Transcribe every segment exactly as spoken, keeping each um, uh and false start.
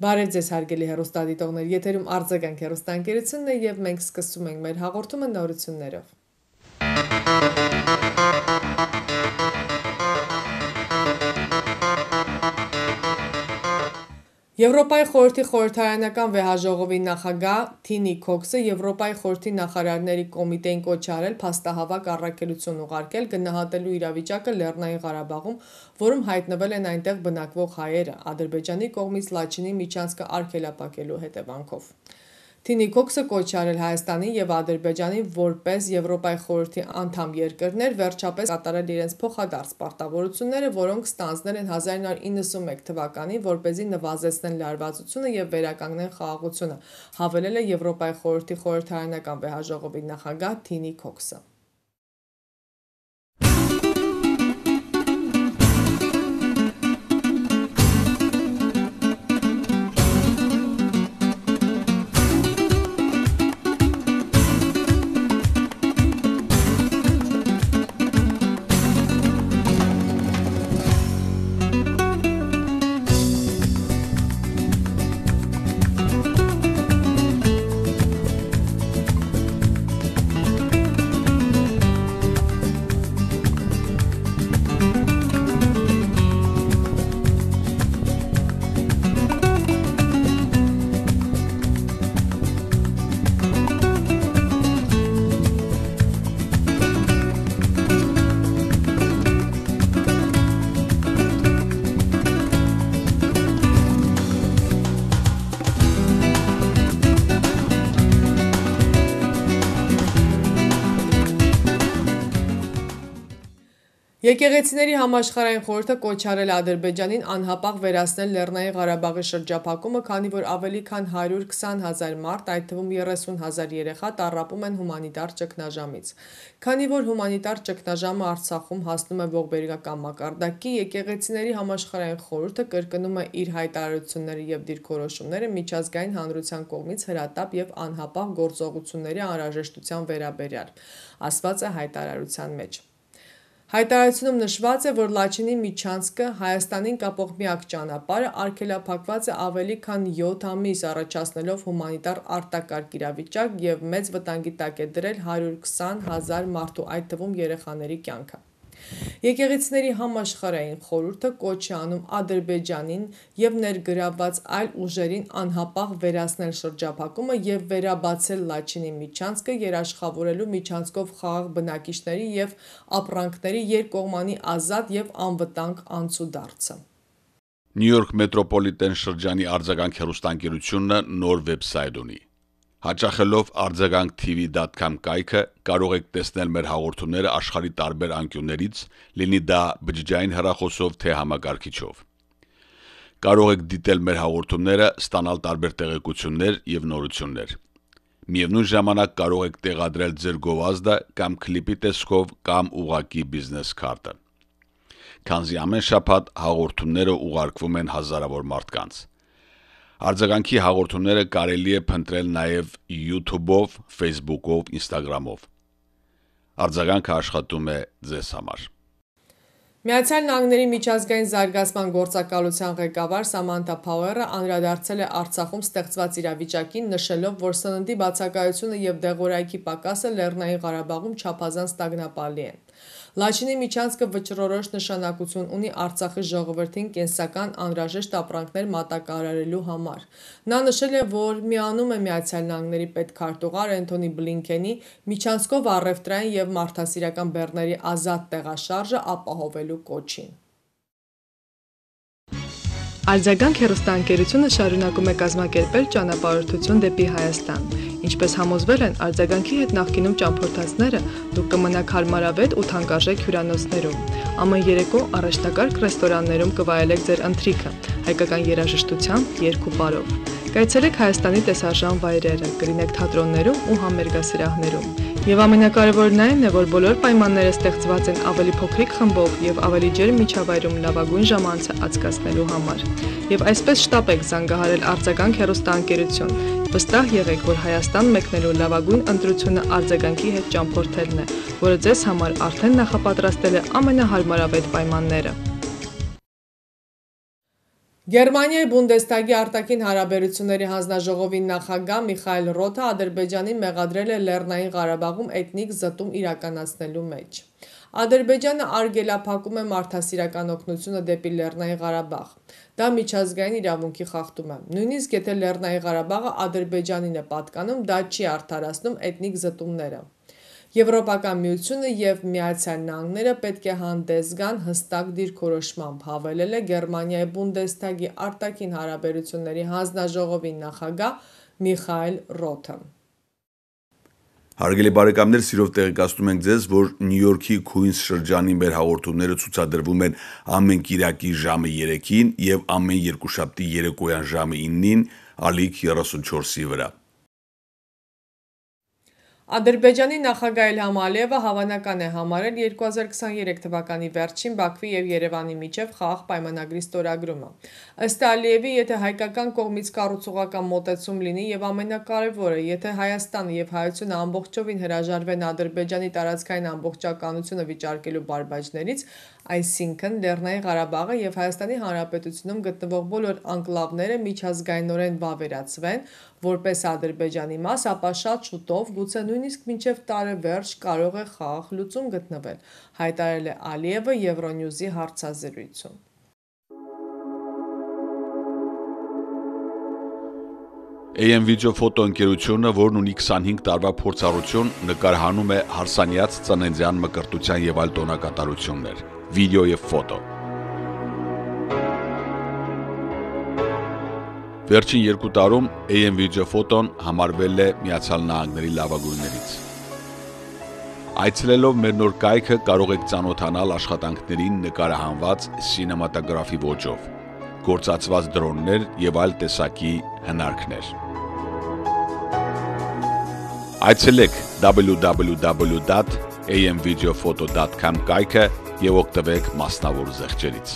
Բարև ձեզ հարգելի հեռուստադիտողներ, եթերում արձագանք հեռուստաընկերությունն է եւ մենք սկսում ենք մեր հաղորդումը նորություններով։ Եվրոպայի խորհրդի խորհրդարանական վեհաժողովի նախագահ Թինի Քոքսը Եվրոպայի խորհրդի նախարարների կոմիտեին կոչ է արել փաստահավաք առաքելություն ուղարկել գնահատելու իրավիճակը Լեռնային Ղարաբաղում, որում հայտնվել են այնտեղ բնակվող հայերը, Ադրբեջանի կողմից Լաչինի միջանցքը արգելափակելու հետևանքով։ Թինի Քոքսը կոչ է արել Հայաստանին եւ Ադրբեջանին որպես Եվրոպայի խորհրդի անդամ երկրներ վերջապես կատարել իրենց փոխադարձ պարտավորությունները, որոնք ստանձնել են հազար նույնսուն իննսունմեկ թվականին, որպեսզի նվազեցնեն լարվածությունը եւ վերականգնեն խաղաղությունը, հավելել է Եվրոպայի խորհրդի խորհրդարանական վեհաժողովի նախագահ Թինի Քոքսը։ Եկեղեցիների համաշխարհային խորհուրդը կոչ արել Ադրբեջանին անհապաղ վերացնել Լեռնային Ղարաբաղի շրջափակումը, քանի որ ավելի քան հարյուր քսան հազար մարդ, այդ թվում երեսուն հազար երեխա, տառապում են հումանիտար ճգնաժամից։ Քանի որ հումանիտար ճգնաժամը Արցախում հասնում է ողբերգական մակարդակի, Եկեղեցիների համաշխարհային խորհուրդը կրկնում է իր հայտարարությունները եւ դիրքորոշումները միջազգային հանրության կողմից հրատապ եւ անհապաղ գործողությունների անհրաժեշտության վերաբերյալ, ասված է հայտարարության մեջ։ Հայտարարությունում նշված է, որ Լաչինի միջանցքը Հայաստանին կապող միակ ճանապարհը արգելափակված է ավելի քան յոթ ամիս, առաջացնելով հումանիտար արտակարգ իրավիճակ եւ մեծ վտանգի տակ է դրել հարյուր քսան հազար մարդու, այդ թվում երեխաների կյանքը։ Եկեղեցիների համաշխարհային խորհուրդը կոչ է անում Ադրբեջանին եւ ներգրավված այլ ուժերին անհապաղ վերացնել շրջափակումը եւ վերաբացել Լաչինի միջանցքը, երաշխավորելու միջանցքով խաղաղ բնակիչների եւ ապրանքների երկկողմանի ազատ եւ անվտանգ անցուդարձը։ Նյու Յորք մետրոպոլիտեն շրջանի արձագանք հեռուստաընկերությունը նոր վեբսայթ ունի։ Հաճախելով արձագանք T V dot com կայքը կարող եք տեսնել մեր հաղորդումները աշխարհի տարբեր անկյուններից, լինի դա բջջային հեռախոսով թե համակարգիչով։ Կարող եք դիտել մեր հաղորդումները, ստանալ տարբեր տեղեկություններ եւ նորություններ։ Միևնույն ժամանակ կարող եք տեղադրել ձեր գովազդը կամ քլիպի տեսքով կամ ուղղակի բիզնես քարտը։ Քանզի ամեն շաբաթ հաղորդումները ուղարկվում են հազարավոր մարդկանց։ Արձագանքի հաղորդումները կարելի է փնտրել նաև YouTube-ով, Facebook-ով, Instagram-ով։ Արձագանքը աշխատում է ձեզ համար։ Միացյալ Նահանգների միջազգային զարգացման գործակալության ղեկավար Սամանթա Փաուերը անդրադարձել է Արցախում ստեղծված իրավիճակին, նշելով, որ սննդի բացակայությունը եւ դեղորայքի պակասը Լեռնային Ղարաբաղում չափազանց տագնապալի են։ Լաչինի միջանցքը վճռորոշ նշանակություն ունի Արցախի ժողովրդին կենսական անհրաժեշտ ապրանքներ մատակարարելու համար։ Նա նշել է, որ միանում է Միացյալ Նահանգների պետքարտուղար Էնթոնի Բլինքենի միջանցքով առևտրային եւ մարդասիրական բեռների ազատ տեղաշարժը ապահովելու կոչին։ Արձագանք հեռուստաընկերությունը շարունակում է կազմակերպել ճանապարհորդություն դեպի Հայաստան։ Ինչպես համոզվել են արձագանքի հետ նախկինում ճամփորդածները, դուք կմնաք հարմարավետ ու թանկարժեք հյուրանոցներում։ Ամեն երեկո առաջնակարգ ռեստորաններում կվայելեք ձեր ընթրիքը, հայկական երաժշտությամբ, երգ ու պարով։ Կայցելեք Հայաստանի տեսարժան վայրերը, կլինեք թատրոններում ու համերգասրահներում։ Եվ ամենակարևորն այն է, որ բոլոր պայմանները ստեղծված են ավելի փոքրիկ խմբով եւ ավելի ջերմ միջավայրում լավագույն ժամանցը անցկացնելու համար։ Եվ այսպես շտապեք զանգահարել արձագանք հեռուստաընկերություն։ Վստահ եղեք, որ Հայաստան մեկնելու լավագույն ընտրությունը արձագանքի հետ ճամփորդելն է, որը ձեզ համար արդեն նախապատրաստել է ամենահարմարավետ պայմանները։ Գերմանիայի Բունդեսթագի արտաքին հարաբերությունների հանձնաժողովի նախագահ Միխայել Ռոթը Ադրբեջանին մեղադրել է Լեռնային Ղարաբաղում էթնիկ զտում իրականացնելու մեջ։ Ադրբեջանը արգելափակում է մարդասիրական օգնությունը դեպի Լեռնային Ղարաբաղ։ Դա միջազգային իրավունքի խախտում է։ Նույնիսկ եթե Լեռնային Ղարաբաղը Ադրբեջանին է պատկանում, դա չի արդարացնում էթնիկ զտումները։ Եվրոպական միությունը և Միացյալ Նահանգները պետք է հանդես գան հստակ դիրքորոշմամբ, հավելել է Գերմանիայի Բունդեսթագի արտաքին հարաբերությունների հանձնաժողովի նախագահ Միխայել Ռոթը։ Հարգելի բարեկամներ, սիրով տեղեկացնում ենք ձեզ, որ Նյու Յորքի Քուինս շրջանի մեր հաղորդումները ցուցադրվում են ամեն կիրակի ժամը երեքին և ամեն երկուշաբթի երեկոյան ժամը իննին ալիք երեսունչորսի վրա։ Ադրբեջանի նախագահ Իլհամ Ալիևը հավանական է համարել երկու հազար քսաներեք թվականի վերջին Բաքվի և Երևանի միջև խաղաղ պայմանագրի ստորագրումը։ Ըստ Ալիևի, եթե հայկական կողմից կառուցողական մոտեցում լինի և ամենակարևորը, եթե Հայաստանը և Հայությունը ամբողջովին հրաժարվեն Ադրբեջանի տարածքային ամբողջականությունը վիճարկելու բարբաջներից, այսինքն Լեռնային Ղարաբաղը և Հայաստանի Հանրապետությունում գտնվող բոլոր անկլավները միջազգայինորեն վավերացվեն որպես Ադրբեջանի մաս, ապա շատ շուտով, գուցե նույնիսկ մինչև տարեվերջ կարող է խաղաղ լուծում գտնվել, հայտարարել է Ալիևը Եվրոնյուզի հարցազրույցում։ A M Video ֆոտոընկերությունը, որն ունի քսանհինգ տարվա փորձառություն, նկարահանում է հարսանյաց ծննդյան մկրտության և այլ տոնակատարություններ, վիդեո և ֆոտո։ Վերջին երկու տարում A M Video ֆոտոն համարվել է Միացյալ Նահանգների լավագույններից։ Այցելելով մեր նոր կայքը կարող եք ծանոթանալ աշխատանքներին նկարահանված սինեմատոգրաֆի ոճով, գործածված դրոններ և այլ տեսակի հնարքներ։ Այցելեք w w w dot a m video photo dot com կայքը և օգտվեք մասնավոր զեղչերից։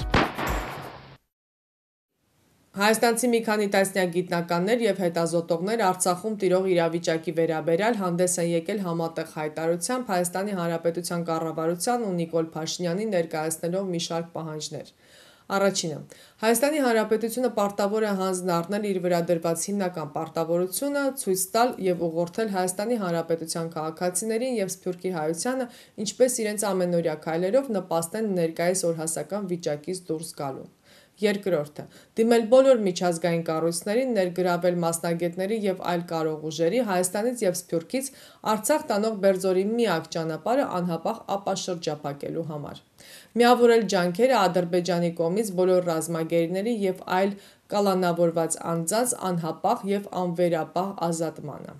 Հայաստանցի մի քանի տասնյակ գիտնականներ և հետազոտողներ Արցախում տիրող իրավիճակի վերաբերյալ հանդես են եկել համատեղ հայտարարությամբ Հայաստանի Հանրապետության կառավարության ու Նիկոլ Փաշինյանին ներկայացնելով մի շարք պահանջներ։ Առաջինը. Հայաստանի Հանրապետությունը պարտավոր է հանձն առնել իր վրա դրված հիմնական պարտավորությունը ցույց տալ և ուղղորդել Հայաստանի Հանրապետության քաղաքացիներին և Սփյուռքի հայությանը, ինչպես իրենց ամենօրյա քայլերով նպաստեն ներկայիս օրհասական վիճակից դուրս գալուն։ Երկրորդը. դիմել բոլոր միջազգային կառույցներին, ներգրավել մասնագետների և այլ կարող ուժերի Հայաստանից և Սփյուռքից Արցախ տանող Բերձորի միակ ճանապարհը անհապաղ ապաշրջափակելու համար։ Միավորել ջանքերը Ադրբեջանի կողմից բոլոր ռազմագերիների և այլ կալանավորված անձանց անհապաղ և անվերապահ ազատմանը։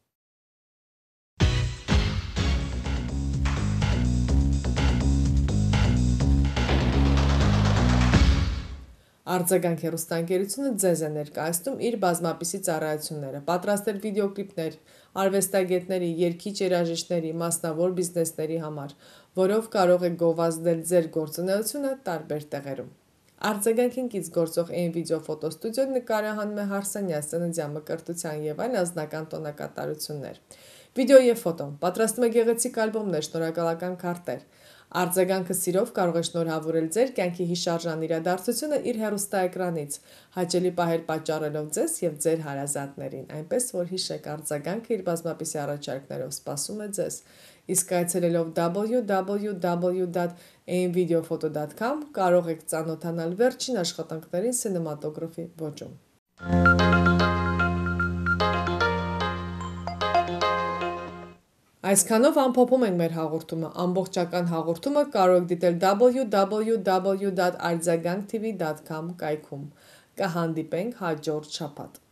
Արձագանք հեռուստաընկերությունը ձեզ է ներկայացնում իր բազմապիսի ծառայությունները, պատրաստել վիդեոկլիպներ արվեստագետների, երգիչ երաժիշտների, մասնավոր բիզնեսների համար, որով կարող եք գովազդել ձեր գործունեությունը տարբեր տեղերում։ Արձագանքին կից գործող A M Video ֆոտոստուդիոն նկարահանում է հարսանյաց ծննդյան մկրտության և այլ անձնական տոնակատարություններ։ Վիդեո և ֆոտո, պատրաստում է գեղեցիկ ալբոմներ, շնորհակալական քարտեր։ Արձագանքը սիրով կարող է շնորհավորել ձեր կյանքի հիշարժան իրադարձությունը իր հեռուստաէկրանից, հաճելի պահեր պատճառելով ձեզ և ձեր հարազատներին, այնպես որ հիշեք արձագանքը իր բազմապիսի առաջարկներով սպասում է ձեզ, իսկ այցելելով w w w dot a m video photo dot com կարող եք ծանոթանալ վերջին աշխատանքներին սինեմատոգրաֆի ոճում։ Այսքանով ամփոփում ենք մեր հաղորդումը, ամբողջական հաղորդումը կարող եք դիտել w w w dot արձագանք t v dot com կայքում։ Կհանդիպենք հաջորդ շաբաթ։